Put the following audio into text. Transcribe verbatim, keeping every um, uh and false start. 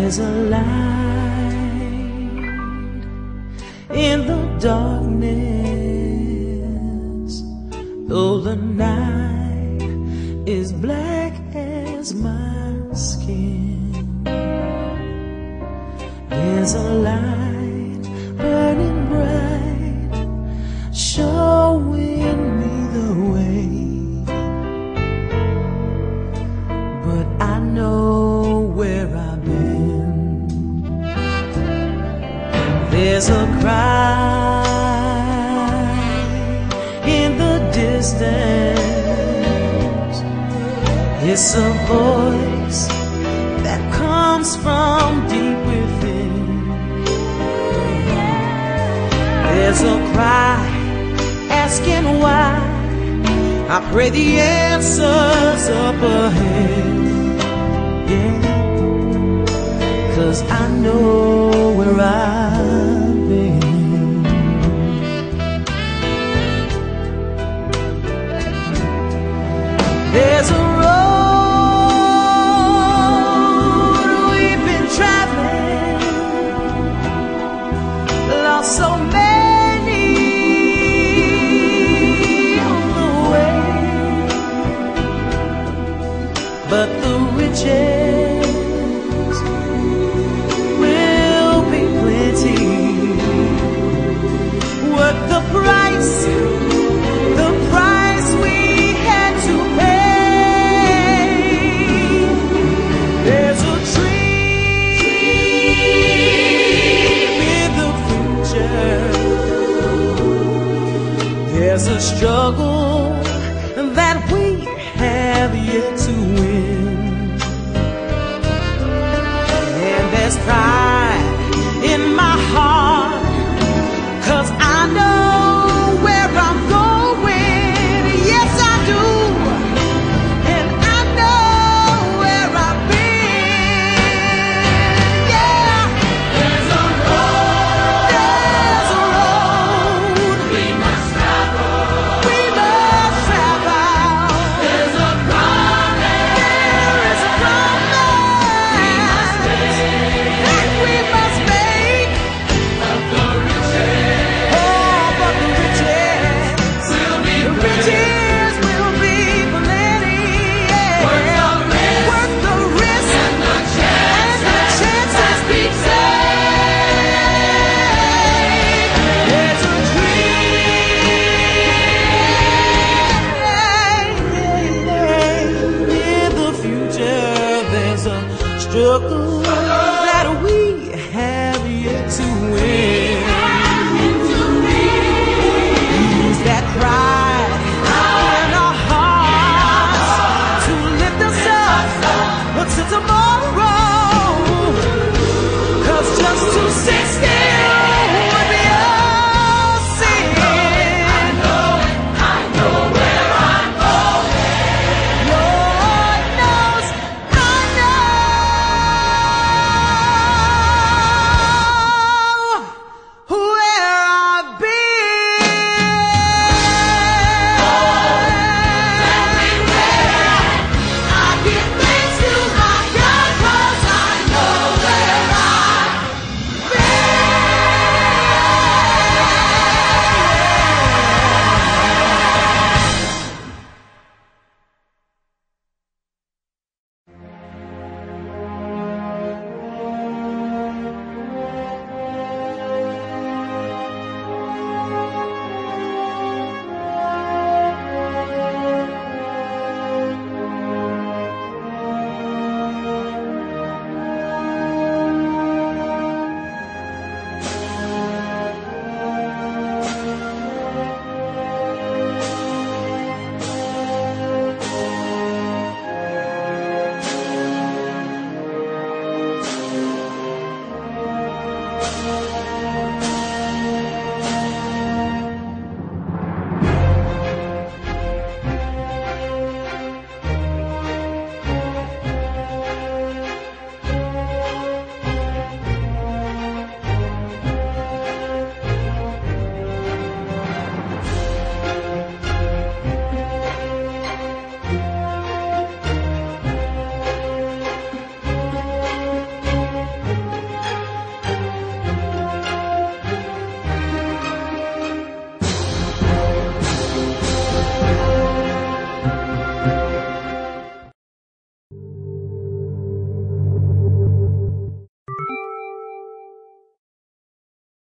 There's a light in the darkness, though the night is black as my skin. There's a light burning bright, showing me the way, but I know where I've been. There's a cry in the distance. It's a voice that comes from deep within. There's a cry asking why. I pray the answer's up ahead. Yeah, 'cause I know where I've been. There's a